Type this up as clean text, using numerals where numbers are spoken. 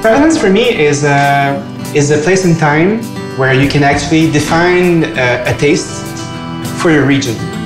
Provenance for me is a place and time where you can actually define a taste for your region.